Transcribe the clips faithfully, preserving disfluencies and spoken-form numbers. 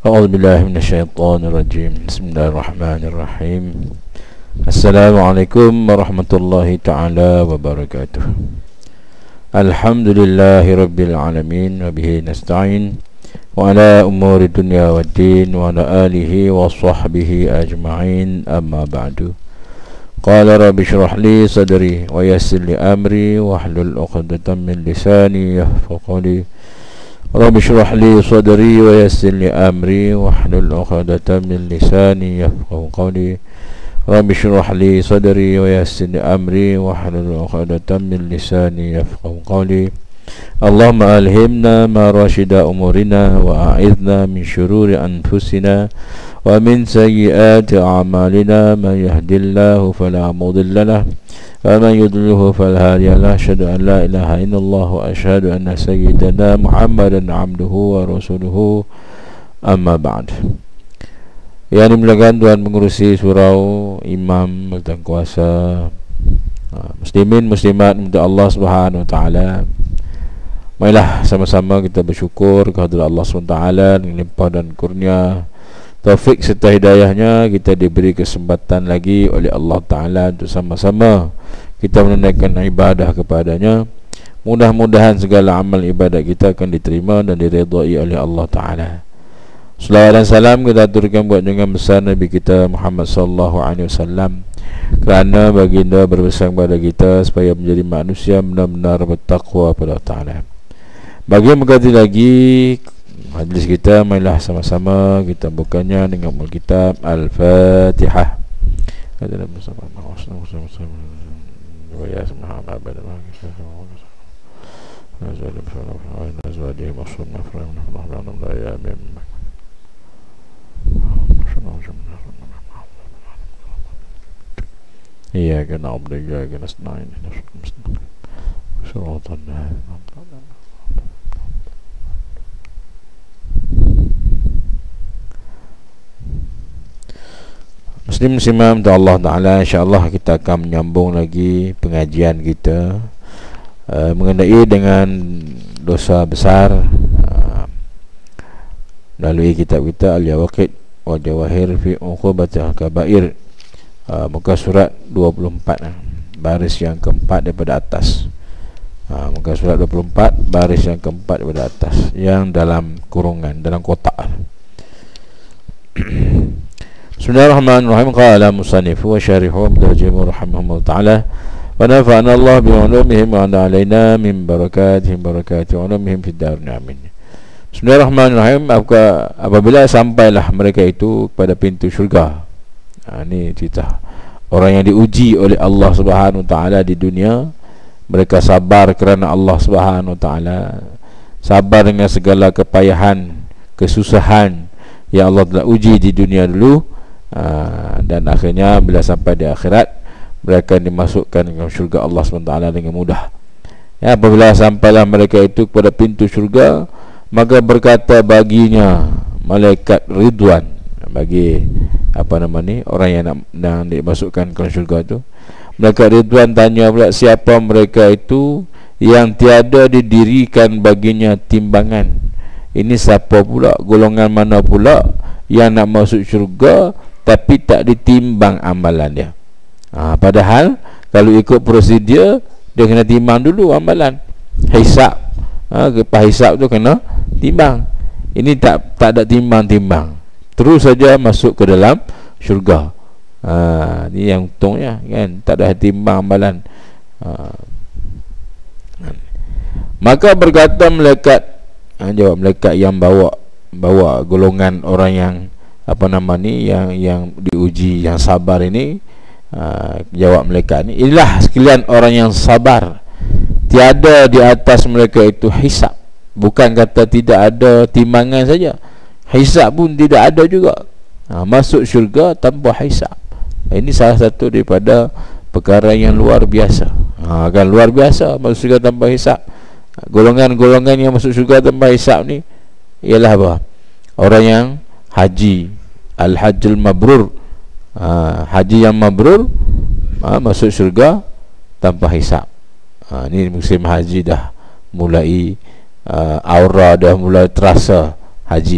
أعوذ بالله من الشيطان الرجيم. بسم الله الرحمن الرحيم. السلام عليكم ورحمة الله تعالى وبركاته. الحمد لله رب العالمين وبه نستعين وعلى أمور الدنيا والدين وعلى آله وصحبه أجمعين. أما بعد. قال رب اشرح لي صدري ويسر لي أمري واحلل عقدة من لساني يفقهوا قولي. رب اشرح لي صدري ويسر لي أمري واحلل عقدة من لساني يفقهوا قولي. رب اشرح لي صدري ويسر لي أمري واحلل عقدة من لساني يفقهوا قولي. اللهم ألهمنا ما راشد أمورنا وأعذنا من شرور أنفسنا ومن سيئات أعمالنا. من يهد الله فلا مضل له ومن يضلله فلا هادي له. أشهد أن لا إله إلا الله وأشهد أن سيدنا محمدا عبده ورسوله. أما بعد. Yang dimuliakan Tuhan Pengerusi Surau, Imam Bertangkuasa, Muslimin Muslimat untuk Allah Subhanahu Wa Taala. Marilah sama-sama kita bersyukur kehadirat Allah subhanahu wa taala dengan limpah dan kurnia taufik serta hidayahnya. Kita diberi kesempatan lagi oleh Allah Ta'ala untuk sama-sama kita menunaikan ibadah kepadanya. Mudah-mudahan segala amal ibadat kita akan diterima dan diredai oleh Allah Ta'ala. Salawat dan salam kita aturkan buat junjungan besar Nabi kita Muhammad sallallahu alaihi wasallam, kerana baginda berpesan kepada kita supaya menjadi manusia benar-benar bertakwa kepada Allah Ta'ala. Bagi yang berkati lagi majlis kita, marilah sama-sama kita bukanya dengan mulut kitab Al-Fatihah. Iya kena obligasi kena senang ini. Suratan. Muslim Muslimah untuk Allah Ta'ala, insyaAllah kita akan menyambung lagi pengajian kita uh, mengenai dengan dosa besar uh, melalui kitab kita Al-Yawaqid wa Jawahir fi Uqubatil Kabair, uh, muka surat dua puluh empat, uh, baris yang keempat daripada atas. uh, Muka surat dua puluh empat, baris yang keempat daripada atas, yang dalam kurungan, dalam kotak. Bismillahirrahmanirrahim. Qala musannifu wa syarihu mutarjimu rahimahullah ta'ala wa nafa'ana Allah bi'ulumihim wa ala alaina min barakatihim barakati ulumihim fid darin amin. Bismillahirrahmanirrahim. Apabila sampailah mereka itu kepada pintu syurga, ha, ini cerita orang yang diuji oleh Allah Subhanahu wa taala di dunia. Mereka sabar kerana Allah Subhanahu wa taala, sabar dengan segala kepayahan, kesusahan yang Allah telah uji di dunia dulu. Uh, dan akhirnya bila sampai di akhirat, mereka dimasukkan ke syurga Allah subhanahu wa taala dengan mudah. Ya, apabila sampailah mereka itu kepada pintu syurga, maka berkata baginya malaikat Ridwan, bagi apa nama ni, orang yang nak, nak dimasukkan ke syurga itu, malaikat Ridwan tanya pula, siapa mereka itu yang tiada didirikan baginya timbangan? Ini siapa pula, golongan mana pula yang nak masuk syurga tapi tak ditimbang amalan dia? ha, Padahal kalau ikut prosedur, dia kena timbang dulu amalan, hisap. ha, Lepas hisap tu kena timbang. Ini tak tak ada timbang-timbang, terus saja masuk ke dalam syurga. ha, Ini yang untungnya kan, tak ada timbang amalan. ha. Maka berkata malaikat, ha, jawab malaikat yang bawa bawa golongan orang yang apa nama ni, yang yang diuji, yang sabar ini, uh, jawab malaikat ni, inilah sekalian orang yang sabar, tiada di atas mereka itu hisab. Bukan kata tidak ada timbangan saja, hisab pun tidak ada juga. uh, Masuk syurga tanpa hisab. Ini salah satu daripada perkara yang luar biasa. uh, Kan luar biasa masuk syurga tanpa hisab. Golongan-golongan yang masuk syurga tanpa hisab ni ialah apa? Orang yang haji, al-hajjul mabrur, ha, haji yang mabrur, ha, masuk syurga tanpa hisab. ha, Ini musim haji dah mulai, uh, aura dah mulai terasa haji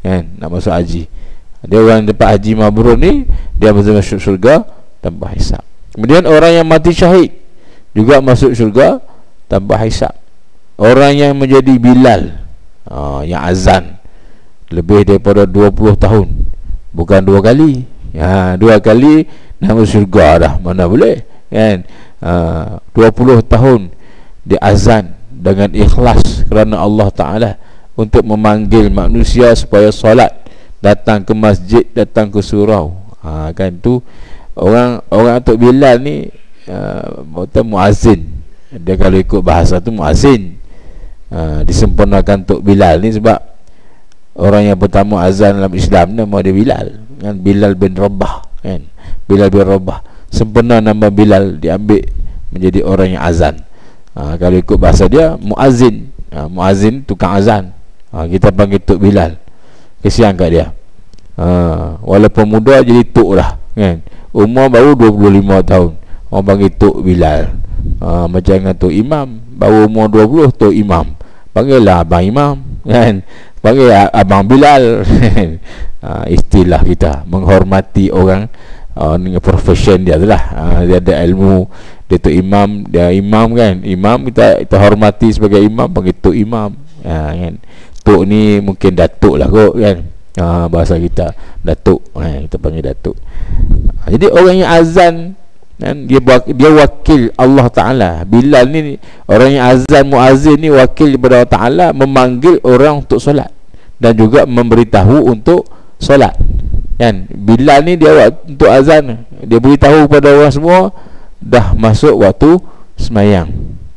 kan, nak masuk haji. Dia orang dapat haji mabrur ni, dia masuk syurga tanpa hisab. Kemudian orang yang mati syahid juga masuk syurga tanpa hisab. Orang yang menjadi Bilal, ha, yang azan lebih daripada dua puluh tahun, bukan dua kali, ha, dua kali nak masuk syurga dah, mana boleh kan. Ha, dua puluh tahun dia azan dengan ikhlas kerana Allah Ta'ala, untuk memanggil manusia supaya solat, datang ke masjid, datang ke surau. Ha, kan tu orang orang Tok Bilal ni uh, muazzin. Dia kalau ikut bahasa tu muazzin. Uh, disempurnakan Tok Bilal ni sebab orang yang pertama azan dalam Islam nama dia Bilal, kan, Bilal bin Rabah, kan, Bilal bin Rabah. Sempurna nama Bilal diambil menjadi orang yang azan. Uh, kalau ikut bahasa dia muazzin. Uh, muazzin tukang azan. Uh, kita panggil Tok Bilal. Kesian kat dia, ha, walaupun muda jadi tok dah, kan, umur baru dua puluh lima tahun, orang panggil Tok Bilal. Ha, macam dengan Tok Imam, baru umur dua puluh Tok Imam, panggil lah Abang Imam, kan, panggil Abang Bilal. Ha, istilah kita menghormati orang uh, dengan profession dia tu lah. Ha, dia ada ilmu, dia Tok Imam, dia Imam, kan, Imam kita, kita hormati sebagai Imam, panggil Tok Imam. Ha, kan, Tok ni mungkin datuk lah kot, kan, ha, bahasa kita datuk, ha, kita panggil datuk. Ha, jadi orang yang azan, kan, dia dia wakil Allah Ta'ala. Bilal ni orang yang azan, muazzin ni wakil daripada Allah Ta'ala, memanggil orang untuk solat dan juga memberitahu untuk solat, kan. Bilal ni dia untuk azan, dia beritahu kepada orang semua dah masuk waktu semayang.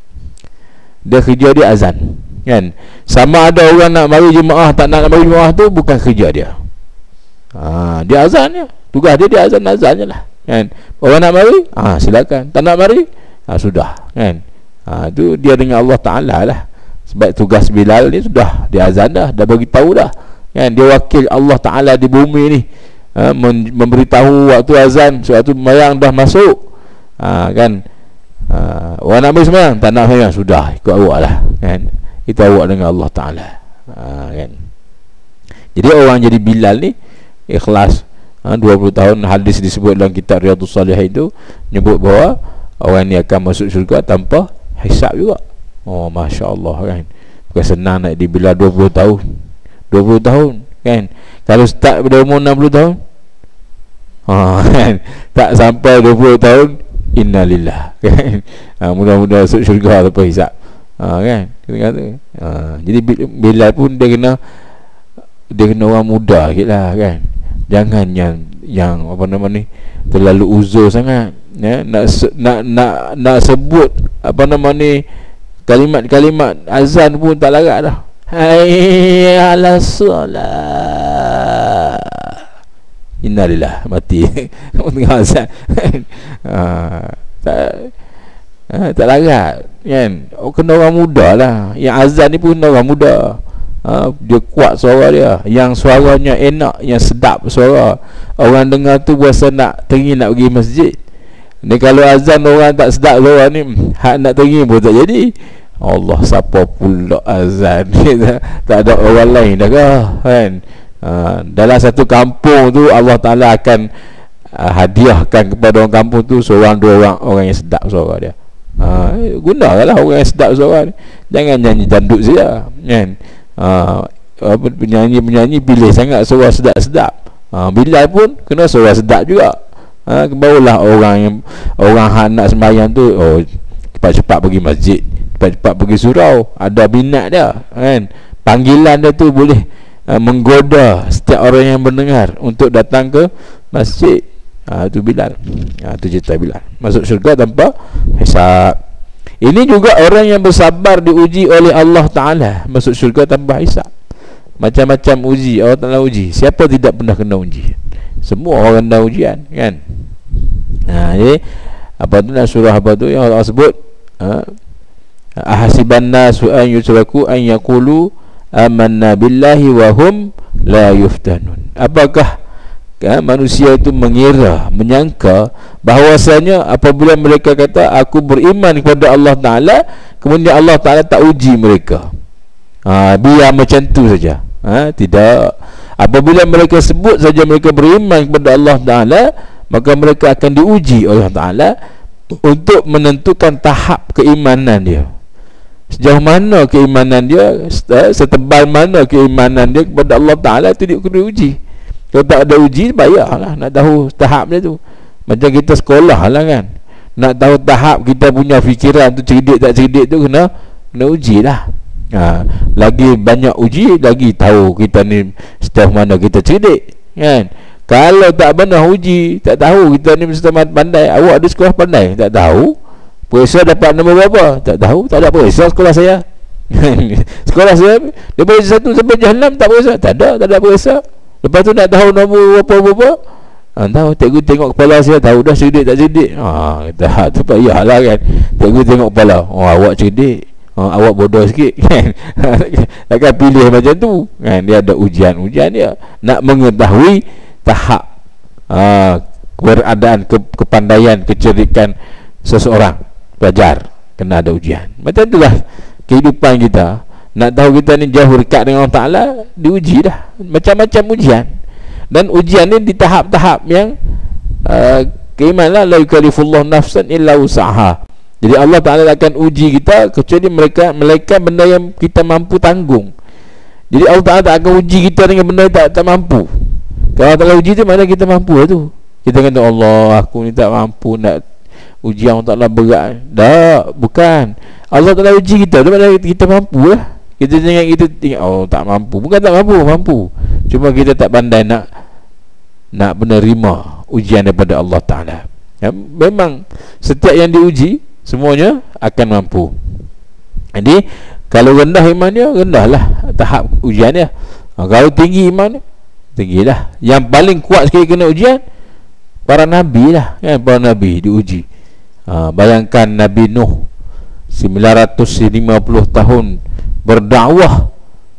Dia kerja dia azan, kan. Sama ada orang nak mari jemaah, tak nak mari jemaah tu bukan kerja dia. Ha, dia azan je, tugas dia dia azan azan je lah, kan. Orang nak mari, ha, silakan. Tak nak mari, ha, sudah, kan. Ha, tu dia dengan Allah Ta'ala lah. Sebab tugas Bilal ni sudah dia azan dah, dah bagi tahu dah, kan. Dia wakil Allah Ta'ala di bumi ni, ha, memberitahu waktu azan, waktu mayang dah masuk, ha, kan. Ha, orang nak mari semayang, tak nak semayang, sudah ikut awak lah, kan. Kita awak dengan Allah Ta'ala, ha, kan. Jadi orang jadi Bilal ni ikhlas, ha, dua puluh tahun. Hadis disebut dalam kitab Riyadhus Shalihin itu nyebut bahawa orang ni akan masuk syurga tanpa hisab juga. Oh, Masya Allah, kan. Bukan senang nak di Bilal dua puluh tahun, dua puluh tahun, kan. Kalau start pada umur enam puluh tahun, ha, kan, tak sampai dua puluh tahun, innalillah, kan. Ha, mudah-mudahan masuk syurga tanpa hisab, ha, kan. Ha, jadi Bilal pun dia kena dia kena orang muda sikit lah, kan. Jangan yang yang apa nama ni terlalu uzur sangat, ya. Nak nak nak nak sebut apa nama ni kalimat-kalimat azan pun tak larat dah. Hayya 'alas solat, innalillah, mati tengah azan. Ha, tak ha, tak larat, kan. Oh, kena orang muda lah. Yang azan ni pun kena orang muda, ha, dia kuat suara dia, yang suaranya enak, yang sedap suara. Orang dengar tu berasa nak teringin nak pergi masjid. Ni kalau azan orang tak sedap suara ni, hak nak teringin pun tak jadi. Allah, siapa pula azan? Tak ada orang lain dah ke, kan. Ha, dalam satu kampung tu Allah Ta'ala akan uh, hadiahkan kepada orang kampung tu seorang dua orang orang yang sedap suara dia. Ha, gunakanlah orang yang sedap suara ni. Jangan nyanyi dandut saja, kan. Ha, penyanyi-penyanyi pilih sangat suara sedap-sedap. Ha, Bilal pun kena suara sedap juga. Ha, barulah orang yang orang hak nak sembahyang tu, oh, cepat-cepat pergi masjid, cepat-cepat pergi surau, ada minat dia, kan. Panggilan dia tu boleh uh, menggoda setiap orang yang mendengar untuk datang ke masjid. Ha, tu Bilal. Ha, tu cerita Bilal masuk syurga tanpa hisab. Ini juga orang yang bersabar diuji oleh Allah Ta'ala, masuk syurga tanpa hisab. Macam-macam uji Allah Ta'ala uji. Siapa tidak pernah kena uji? Semua orang kena ujian, kan. Ha, jadi apa tu dalam surah apa tu yang Allah sebut, ha, ahasiban nasu an yutraku an yaqulu amanna billahi wa hum la yuftanun. Apakah, kan, manusia itu mengira, menyangka bahawasanya apabila mereka kata aku beriman kepada Allah Ta'ala, kemudian Allah Ta'ala tak uji mereka. Ha, biar macam tu saja. Ha, tidak. Apabila mereka sebut saja mereka beriman kepada Allah Ta'ala, maka mereka akan diuji oleh Allah Ta'ala untuk menentukan tahap keimanan dia. Sejauh mana keimanan dia, setebal mana keimanan dia kepada Allah Ta'ala, itu dia kena uji. Kalau tak ada uji, bayarlah nak tahu tahap dia tu. Macam kita sekolah lah kan, nak tahu tahap kita punya fikiran tu cerdik tak cerdik tu, kena kena uji lah. Ha, lagi banyak uji, lagi tahu kita ni sejauh mana kita cerdik kan. Kalau tak pernah uji, tak tahu kita ni mesti pandai. Awak ada sekolah pandai, tak tahu. Periksa dapat nombor berapa, tak tahu. Tak ada periksa sekolah saya. Sekolah saya daripada satu sampai enam tak periksa, tak ada, tak ada periksa. Lepas tu nak tahu nombor berapa-berapa, ha, tahu. Cikgu tengok kepala saya, tahu dah cerdik tak cerdik. Ha, kata tu payahlah kan. Cikgu tengok kepala, oh awak cerdik, oh, awak bodoh sikit kan. Takkan pilih macam tu kan. Dia ada ujian-ujian dia nak mengetahui tahap uh, keberadaan, ke, kepandaian, kecerdikan seseorang pelajar. Kena ada ujian. Macam itulah kehidupan kita. Nak tahu kita ni jauh dekat dengan Allah Ta'ala, diuji dah. Macam-macam ujian. Dan ujian ni di tahap-tahap yang uh, keimanan, la yukallifullahu nafsan illa usaha. Jadi Allah Ta'ala akan uji kita kecuali mereka melainkan benda yang kita mampu tanggung. Jadi Allah Ta'ala tak akan uji kita dengan benda yang tak, tak mampu. Kalau Allah Ta'ala uji tu, mana kita mampu lah tu. Kita kata, Allah, aku ni tak mampu nak uji Allah Ta'ala berat. Tak, bukan. Allah Ta'ala uji kita tu, mana kita mampu lah. Kita jangan kita tengok, oh tak mampu. Bukan tak mampu, mampu. Cuma kita tak pandai nak nak menerima ujian daripada Allah Ta'ala. Ya, memang setiap yang diuji semuanya akan mampu. Jadi kalau rendah iman dia, rendahlah tahap ujian dia. Ha, kalau tinggi iman dia, tinggilah. Yang paling kuat sekali kena ujian para nabi lah kan. Para nabi diuji. Ha, bayangkan Nabi Nuh sembilan ratus lima puluh tahun berdakwah,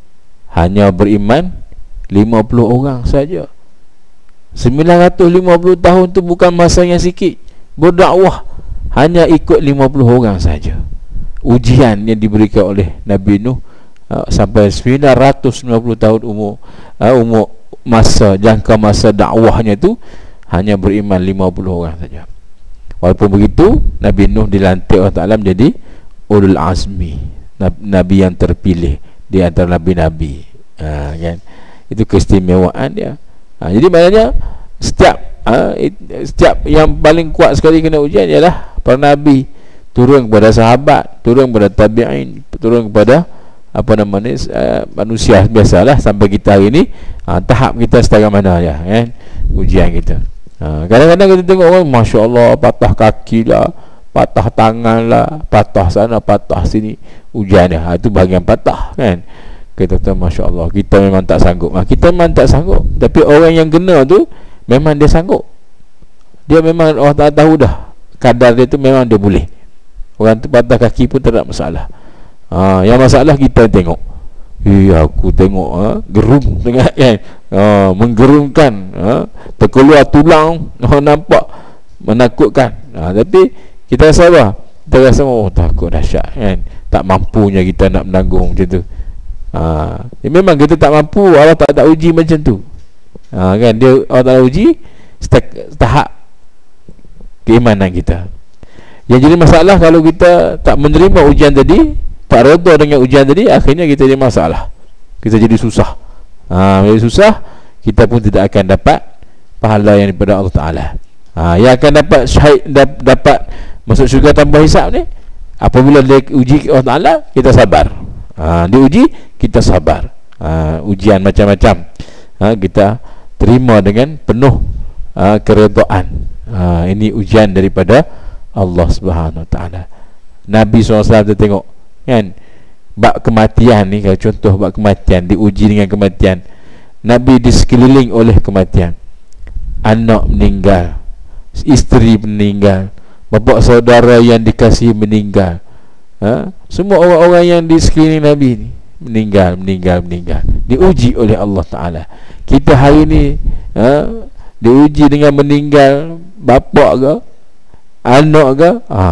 hanya beriman lima puluh orang saja. Sembilan ratus lima puluh tahun tu bukan masa yang sikit. Berdakwah hanya ikut lima puluh orang saja. Ujian yang diberikan oleh Nabi Nuh uh, sampai sembilan ratus sembilan puluh tahun umur uh, umur masa jangka masa dakwahnya tu hanya beriman lima puluh orang saja. Walaupun begitu, Nabi Nuh dilantik Allah Ta'ala menjadi ulul azmi, Nabi yang terpilih di antara nabi-nabi. Ha, kan? Itu keistimewaan dia. Ha, jadi maknanya setiap ha, setiap yang paling kuat sekali kena ujian ialah para nabi. Turun kepada sahabat, turun kepada tabi'in, turun kepada apa namanya uh, manusia biasalah sampai kita hari ni. Ha, tahap kita setara mana ya, kan? Ujian kita. Ha, kadang-kadang kita tengok orang, Masya Allah, patah kaki lah, patah tangan lah, patah sana, patah sini. Ujian dia, ha, itu bahagian patah kan. Kita kata Masya Allah, kita memang tak sanggup. Ha, kita memang tak sanggup. Tapi orang yang kena tu memang dia sanggup. Dia memang Allah tak tahu dah kadar dia tu, memang dia boleh. Orang tu patah kaki pun tak ada masalah. Ha, yang masalah kita tengok, eh aku tengok ha, gerum tengah kan, ha, menggerumkan, ha, terkeluar tulang, ha, nampak menakutkan. Ha, tapi kita rasa apa? Kita rasa oh takut dahsyat kan, tak mampunya kita nak menanggung macam tu. Ha, ya memang kita tak mampu. Allah tak tak uji macam tu. Ha, kan dia Allah tak uji tahap keimanan kita. Yang jadi masalah kalau kita tak menerima ujian tadi, tak redha dengan ujian tadi, akhirnya kita jadi masalah. Kita jadi susah. Ha, jadi susah, kita pun tidak akan dapat pahala yang daripada Allah Ta'ala. Ha, yang akan dapat syahid, dapat masuk syurga tanpa hisab ni, apabila dia uji Allah Ta'ala, kita sabar. Ha, diuji, kita sabar. Ha, ujian macam-macam, ha, kita terima dengan penuh ha, keredaan. Ha, ini ujian daripada Allah Subhanahu Wa Ta'ala. Nabi sallallahu alaihi wasallam kita tengok kan, bab kematian ni, kalau contoh bab kematian, diuji dengan kematian. Nabi di sekeliling oleh kematian. Anak meninggal, isteri meninggal, bapa saudara yang dikasihi meninggal, ha? Semua orang-orang yang di sekeliling Nabi ni meninggal, meninggal, meninggal. Diuji oleh Allah Ta'ala. Kita hari ni ha? diuji dengan meninggal bapa ke, anak ke, ha.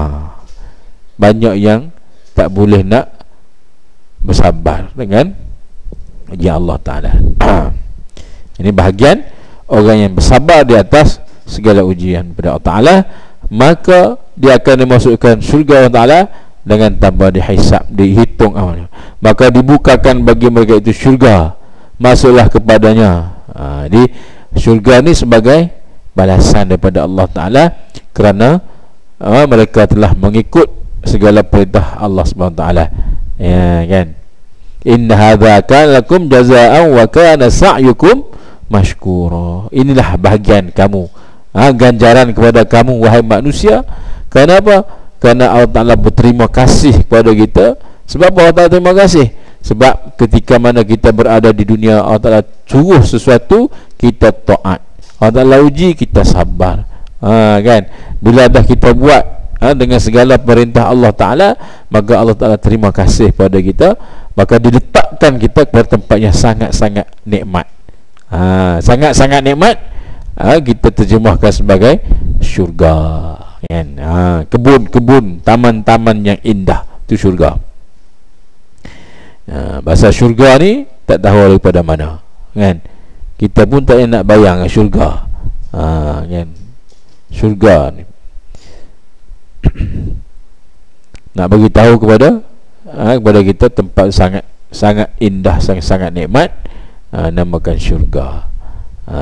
Banyak yang tak boleh nak bersabar dengan ujian Allah Ta'ala. Ini bahagian orang yang bersabar di atas segala ujian pada Allah Ta'ala, maka dia akan dimasukkan syurga Allah Ta'ala dengan tanpa dihisap, dihitung amalnya. Maka dibukakan bagi mereka itu syurga, masuklah kepadanya. ha, Jadi syurga ni sebagai balasan daripada Allah Ta'ala kerana uh, mereka telah mengikut segala perintah Allah Subhanahu Wa Ta'ala. Ya kan, inna hadza kana lakum jazaa'an wa kana sa'yukum mashkura. Inilah bahagian kamu, ha, ganjaran kepada kamu wahai manusia. Kenapa? Kerana Allah Ta'ala berterima kasih kepada kita. Sebab Allah Ta'ala terima kasih? Sebab ketika mana kita berada di dunia, Allah Ta'ala suruh sesuatu, kita taat. Allah Ta'ala uji, kita sabar. ha, kan? Bila dah kita buat ha, dengan segala perintah Allah Ta'ala, maka Allah Ta'ala terima kasih pada kita. Maka diletakkan kita kepada tempat yang sangat-sangat nikmat. ha, Sangat-sangat nikmat, ha, kita terjemahkan sebagai syurga, kan? ha, Kebun-kebun, taman-taman yang indah, itu syurga. ha, Bahasa syurga ni tak tahu daripada mana, kan? Kita pun tak nak bayang syurga. ha, kan? Syurga ni nak bagi tahu kepada ha, kepada kita tempat sangat sangat indah, sangat sangat nikmat, ha, namakan syurga. ha.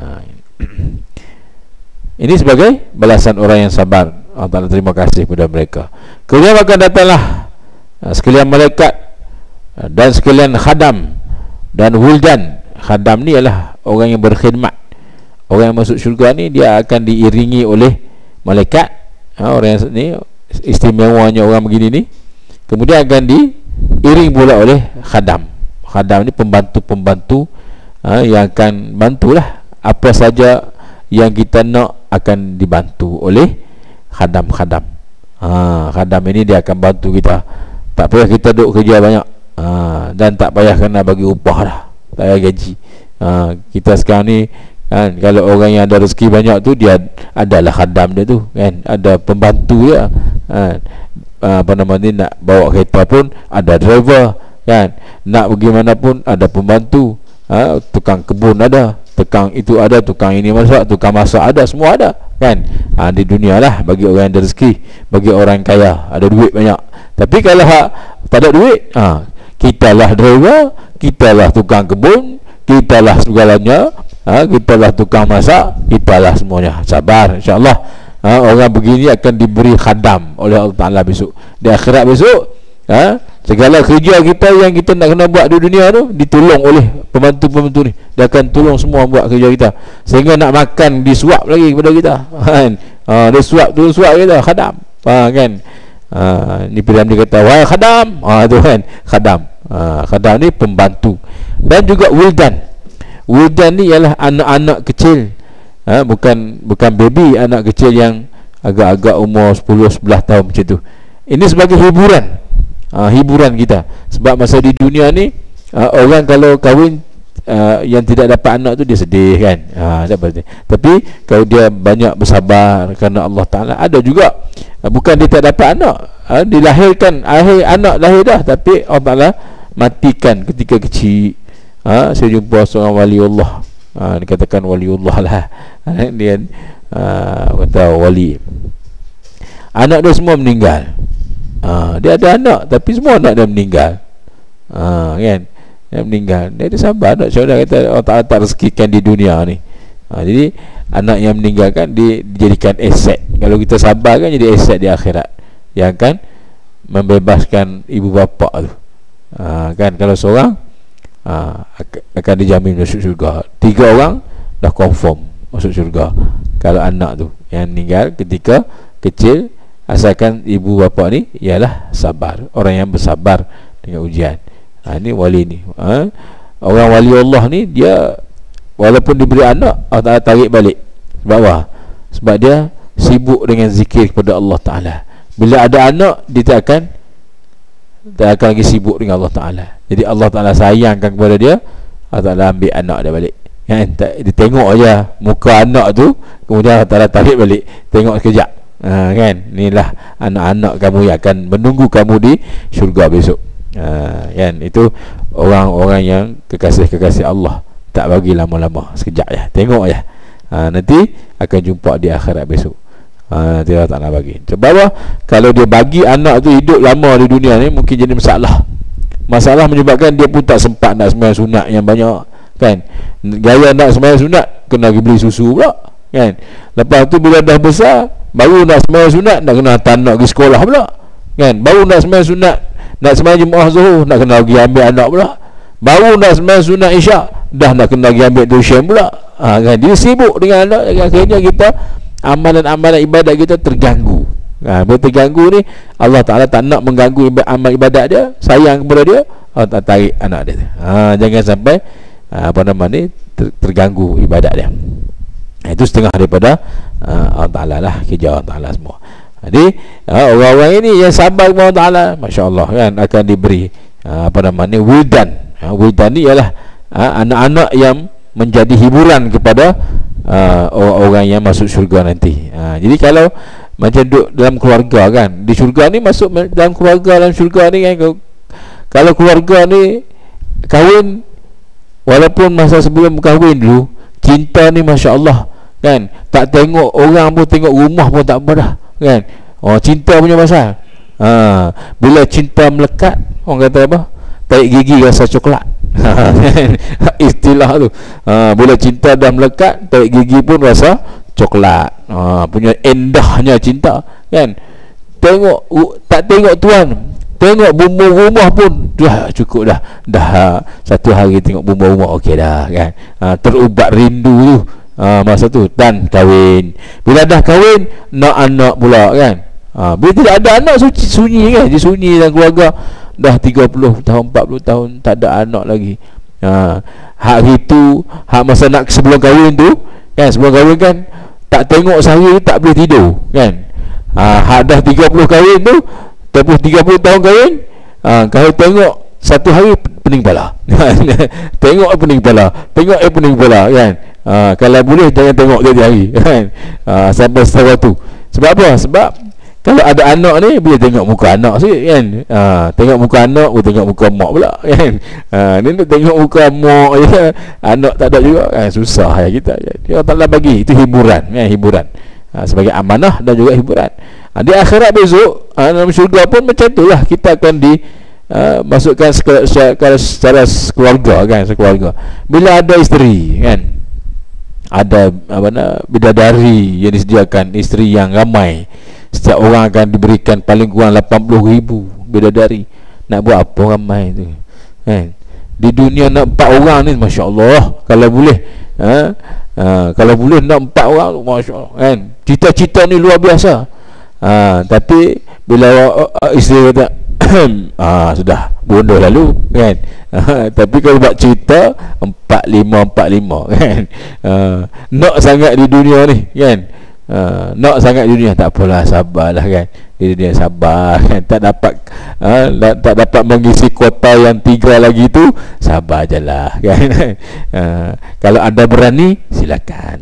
Ini sebagai balasan orang yang sabar. Allah Ta'ala terima kasih kepada mereka. Kemudian akan datanglah ha, sekalian malaikat ha, dan sekalian khadam dan wuldan. Khadam ni ialah orang yang berkhidmat. Orang yang masuk syurga ni dia akan diiringi oleh malaikat. ha, Orang yang ni istimewanya orang begini ni. Kemudian akan diiring pula oleh khadam. Khadam ni pembantu-pembantu ha, yang akan bantulah apa saja yang kita nak akan dibantu oleh khadam-khadam. ha, Khadam ini dia akan bantu kita. Tak payah kita duduk kerja banyak, ha, dan tak payah kena bagi upah dah, tak payah gaji. ha, Kita sekarang ni kan, kalau orang yang ada rezeki banyak tu, dia adalah khadam dia tu, kan? Ada pembantu dia. ha, Apa nama ni, nak bawa kereta pun ada driver, kan? Nak bagaimanapun ada pembantu. ha, Tukang kebun ada, tukang itu ada, tukang ini masak, tukang masak ada, semua ada, kan? ha, Di dunia lah, bagi orang yang ada rezeki, bagi orang kaya, ada duit banyak. Tapi kalau ha, tak ada duit, ha, kita lah driver, kita lah tukang kebun, kita lah segalanya, ha, kita lah tukang masak, kita lah semuanya. Sabar, insyaAllah. ha, Orang begini akan diberi khadam oleh Allah Ta'ala besok, di akhirat besok. ha, Segala kerja kita yang kita nak kena buat di dunia tu, ditolong oleh pembantu-pembantu ni. Dia akan tolong semua buat kerja kita, sehingga nak makan disuap lagi kepada kita, kan? ha, Dia suap tu, suap kita, khadam. ha, Kan? ha, Ni Pilihan dia kata, wahai khadam. ha, tu kan, khadam. ha, Khadam ni pembantu. Dan juga wildan. Wildan ni ialah anak-anak kecil, ha, bukan bukan baby, anak kecil yang agak-agak umur sepuluh sebelas tahun macam tu. Ini sebagai hiburan, ha, hiburan kita. Sebab masa di dunia ni, ha, orang kalau kahwin uh, yang tidak dapat anak tu, dia sedih, kan? ha, Tapi kalau dia banyak bersabar kerana Allah Ta'ala, ada juga ha, bukan dia tak dapat anak, ha, dilahirkan, akhir anak lahir dah, tapi Allah Ta'ala matikan ketika kecil. Ha, saya jumpa seorang waliullah, ha, dikatakan waliullah lah, ha, dia ha, kata wali, anak dia semua meninggal. ha, Dia ada anak, tapi semua anak dia meninggal. ha, Kan? Dia meninggal. Dia ada sabar. Anak saudara kata Allah Ta'ala tak rezekikan di dunia ni. ha, Jadi anak yang meninggal kan, dia dijadikan aset. Kalau kita sabar kan, jadi aset di akhirat, yang akan membebaskan ibu bapa tu. ha, Kan? Kalau seorang, Ha, akan dijamin masuk syurga. Tiga orang dah confirm masuk syurga kalau anak tu yang meninggal ketika kecil, asalkan ibu bapa ni ialah sabar, orang yang bersabar dengan ujian. ha, Ini wali ni, ha? Orang wali Allah ni, dia walaupun diberi anak, Allah Ta'ala tarik balik. Sebab apa? Sebab dia sibuk dengan zikir kepada Allah Ta'ala. Bila ada anak, dia tak akan tak akan lagi sibuk dengan Allah Ta'ala. Jadi Allah Ta'ala sayangkan kepada dia, Allah Ta'ala ambil anak dia balik, kan? Dia tengok aja muka anak tu, kemudian Allah Ta'ala tarik balik, tengok sekejap, ha, kan? Inilah anak-anak kamu yang akan menunggu kamu di syurga besok. ha, Kan? Itu orang-orang yang kekasih-kekasih Allah tak bagi lama-lama, sekejap je, tengok je. Ha, nanti akan jumpa di akhirat besok. Ha, nanti Allah Ta'ala bagi. Sebab apa? Kalau dia bagi anak tu hidup lama di dunia ni, mungkin jadi masalah. Masalah menyebabkan dia pun tak sempat nak sembahyang sunat yang banyak, kan? Gaya nak sembahyang sunat, kena pergi beli susu pula, kan? Lepas tu bila dah besar, baru nak sembahyang sunat, nak kena hantar anak pergi sekolah pula, kan? Baru nak sembahyang sunat, nak sembahyang Jumaat Zuhur, nak kena pergi ambil anak pula. Baru nak sembahyang sunat Isyak, dah nak kena pergi ambil tuition pula. Ha, kan? Dia sibuk dengan anak, akhirnya kita amalan-amalan ibadat kita terganggu. Ha, bila terganggu ni, Allah Ta'ala tak nak mengganggu ibadat, amal ibadat dia, sayang kepada dia, Allah tak tarik anak dia. Ha, jangan sampai ha, apa nama ni ter, terganggu ibadat dia. Ha, itu setengah daripada ha, Allah Ta'ala lah, kerja Allah Ta'ala semua. Jadi ha, orang-orang ini yang sabar kepada Allah Ta'ala, Masya Allah, kan, akan diberi ha, apa nama ni wildan. Ha, wildan ni ialah ha, anak-anak yang menjadi hiburan kepada uh, orang-orang yang masuk syurga nanti. Ha, jadi kalau macam duduk dalam keluarga, kan, di syurga ni, masuk dalam keluarga, dalam syurga ni, kan, kalau keluarga ni kahwin, walaupun masa sebelum kahwin dulu cinta ni, Masya Allah, kan, tak tengok orang pun, tengok rumah pun tak apa dah, kan. Oh, cinta punya pasal. Ha, bila cinta melekat, orang kata apa, tarik gigi rasa coklat. Istilah tu. Ha, bila cinta dah melekat, tarik gigi pun rasa coklat. Ha, punya endahnya cinta, kan. Tengok uh, tak tengok tuan, tengok bumbu rumah pun dah cukup dah. Dah satu hari tengok bumbu rumah okey dah, kan. Ha, terubat rindu tu ha, masa tu, dan kahwin. Bila dah kahwin, nak anak pula, kan. Ha, bila tidak ada anak, sunyi, sunyi kan, dia sunyi dalam keluarga. Dah tiga puluh tahun, empat puluh tahun tak ada anak lagi. Ha, hak itu, hak masa nak sebelum kahwin tu, kan, sebelum kahwin kan, tak tengok sehari tak boleh tidur, kan. Ha, hak dah tiga puluh kahwin tu, terus tiga puluh tahun kahwin, ha, kalau tengok satu hari pening kepala. Tengok pening kepala, tengok eh pening kepala, kan. Ha, kalau boleh jangan tengok tiap hari, kan. Ha, sampai setahun tu. Sebab apa? Sebab kalau ada anak ni, boleh tengok muka anak sikit, kan. Ha, tengok muka anak, boleh tengok muka mak pula, kan. Ha, ni nak tengok muka mak je, anak tak ada juga, kan. Susah ya kita. Dia tak nak bagi, itu hiburan, kan, hiburan. Ha, sebagai amanah dan juga hiburan. Ha, di akhirat besok, ha, dalam syurga pun macam itulah, kita akan di uh, masukkan secara, secara, secara keluarga, kan, sekeluarga. Bila ada isteri, kan, ada apa nak, bidadari yang disediakan, isteri yang ramai. Setiap orang akan diberikan paling kurang lapan puluh ribu bidadari. Nak buat apa ramai tu, kan. Di dunia nak empat orang ni, Masya Allah, kalau boleh, ha? Ha, kalau boleh nak empat orang, Masya Allah, kan. Cita-cita ni luar biasa. Ha, tapi bila uh, isteri kata ah, sudah bodoh lalu, kan. Ha, tapi kalau buat cerita empat lima empat lima, kan. Ha, nak sangat di dunia ni, kan. Uh, nak sangat dunia, tak apalah, sabarlah, kan. Dia dia sabar, kan. Tak dapat uh, tak dapat mengisi kuota yang tiga lagi tu, sabar je lah, kan. Uh, kalau anda berani, silakan.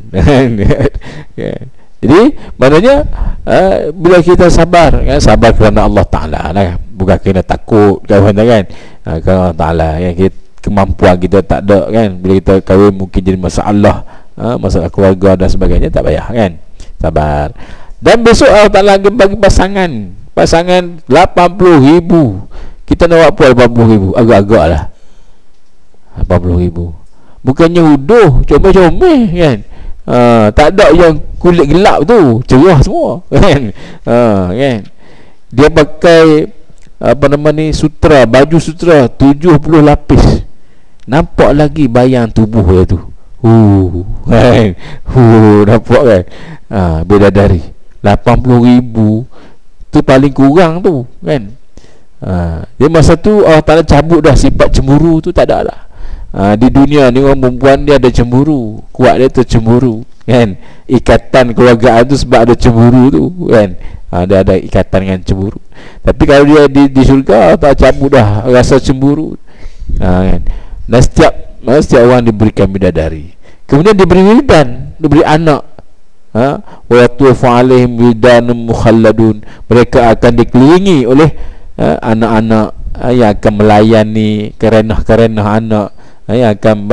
Kan. Jadi maknanya uh, bila kita sabar, kan, sabar kerana Allah Ta'ala lah, bukan kerana takut, kan, kan. Uh, kerana Allah Ta'ala, yang kita, kemampuan kita tak ada, kan. Bila kita kahwin mungkin jadi masalah, uh, masalah keluarga dan sebagainya, tak payah, kan. Sabar. Dan besok Allah Ta'ala bagi pasangan, pasangan lapan puluh ribu. Kita nak buat apa lapan puluh ribu? Agak-agak lah lapan puluh ribu. Bukannya huduh, comel-comel, kan. Ha, tak ada yang kulit gelap tu, cerah semua, kan. Ha, kan. Dia pakai apa nama ni, sutra, baju sutra tujuh puluh lapis. Nampak lagi bayang tubuh dia tu. Huh, kan. Huh, nampak, kan. Ha, bidadari lapan puluh ribu tu paling kurang tu, kan. Ha, dia masa tu Allah Ta'ala cabut dah sifat cemburu tu, tak ada lah. Ha, di dunia ni orang perempuan dia ada cemburu, kuat dia tu cemburu, kan. Ikatan keluargaan tu sebab ada cemburu tu, kan. Ha, dia ada ikatan dengan cemburu. Tapi kalau dia di, di syurga, Allah Ta'ala cabut dah rasa cemburu. Ha, kan. Dan setiap setiap orang diberikan bidadari, kemudian diberi wildan, diberi anak. Ha, wa yatufu alaihim wildanun mukhalladun. Mereka akan dikelilingi oleh ha, anak-anak ha, yang akan melayani, kerenah-kerenah anak ha, yang akan ber,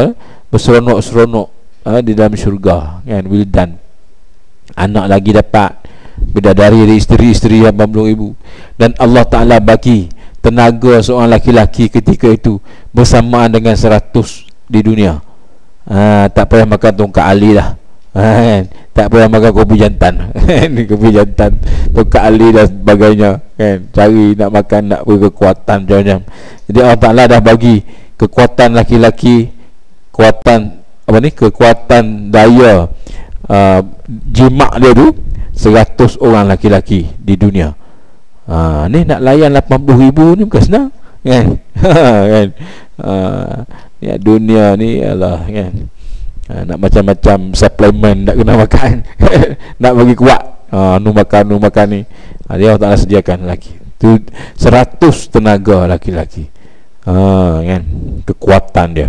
berseronok-seronok ha, di dalam syurga kan, wildan, anak lagi dapat, bidadari dari isteri-isteri lapan puluh ribu, dan Allah Ta'ala bagi tenaga seorang laki-laki ketika itu bersamaan dengan seratus di dunia. Ha, tak payah makan tongkat ali lah, ha, tak payah makan kopi jantan kopi jantan, tongkat ali dan sebagainya kan, cari nak makan, nak beri kekuatan macam-macam. Jadi Allah Ta'ala dah bagi kekuatan laki-laki, kekuatan apa ni, kekuatan daya uh, jimat dia tu seratus orang laki-laki di dunia. Ha, ni nak layan lapan puluh ribu ni bukan senang kan. Kan, ha, ya, dunia ni ialah kan, ha, nak macam-macam suplemen nak kena makan nak bagi kuat, ha, nu makan nu makan ni, ha, dia Allah Ta'ala sediakan lelaki tu seratus tenaga laki-laki, ha, kan, kekuatan dia.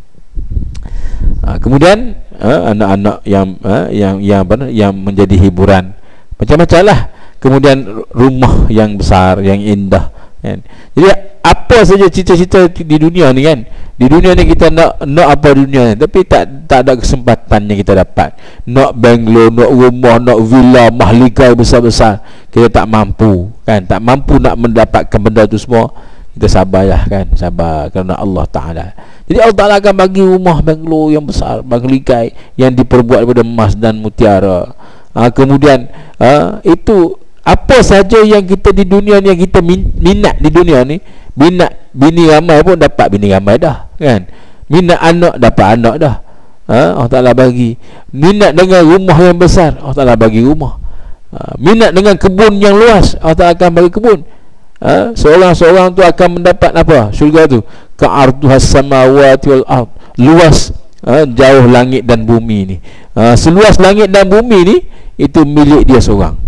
Ha, kemudian ha, anak-anak yang ha, yang yang apa, yang menjadi hiburan macam-macam lah. Kemudian rumah yang besar, yang indah kan. Jadi apa saja cita-cita di dunia ni kan, di dunia ni kita nak nak apa dunia ni, tapi tak tak ada kesempatan yang kita dapat. Nak banglo, nak rumah, nak villa, mahligai besar-besar, kita tak mampu kan, tak mampu nak mendapatkan benda tu semua. Kita sabarlah kan, sabar kerana Allah Ta'ala. Jadi Allah Ta'ala akan bagi rumah banglo yang besar, mahligai yang diperbuat daripada emas dan mutiara. Ha, kemudian ha, itu apa saja yang kita di dunia ni, yang kita min, minat di dunia ni, minat bini ramai pun dapat bini ramai dah kan, minat anak dapat anak dah, ha, Allah Ta'ala bagi. Minat dengan rumah yang besar, Allah Ta'ala bagi rumah. Ha, minat dengan kebun yang luas, Allah Ta'ala akan bagi kebun. Ha, seorang-seorang tu akan mendapat apa? Syurga tu ka'arduhas samawati wal ard, luas, ha, jauh langit dan bumi ni. Ha, seluas langit dan bumi ni itu milik dia seorang.